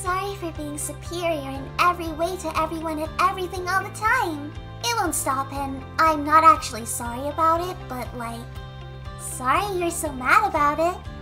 sorry for being superior in every way to everyone and everything all the time. It won't stop, and I'm not actually sorry about it, but like, sorry you're so mad about it.